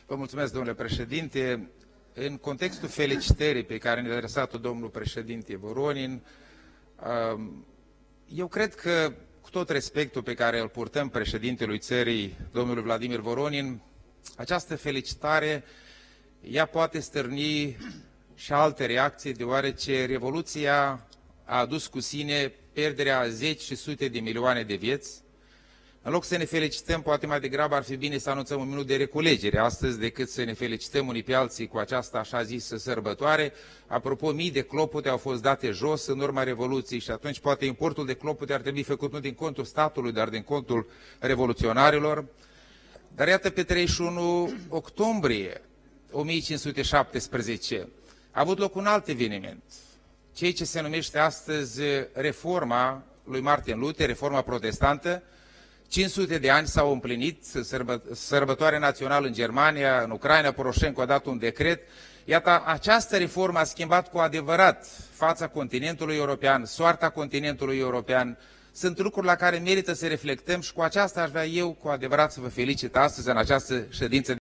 Vă mulțumesc, domnule președinte. În contextul felicitării pe care ne-a adresat-o domnul președinte Voronin, eu cred că, cu tot respectul pe care îl purtăm președintelui țării, domnului Vladimir Voronin, această felicitare, ea poate stârni și alte reacții, deoarece Revoluția a adus cu sine pierderea a zeci și sute de milioane de vieți. În loc să ne felicităm, poate mai degrabă ar fi bine să anunțăm un minut de reculegere astăzi, decât să ne felicităm unii pe alții cu această așa zisă sărbătoare. Apropo, mii de clopute au fost date jos în urma Revoluției și atunci poate importul de clopute ar trebui făcut nu din contul statului, dar din contul revoluționarilor. Dar iată, pe 31 octombrie 1517 a avut loc un alt eveniment, ceea ce se numește astăzi reforma lui Martin Luther, reforma protestantă. 500 de ani s-au împlinit, sărbătoare națională în Germania, în Ucraina, Poroșenko a dat un decret. Iată, această reformă a schimbat cu adevărat fața continentului european, soarta continentului european. Sunt lucruri la care merită să reflectăm și cu aceasta aș vrea eu cu adevărat să vă felicit astăzi în această ședință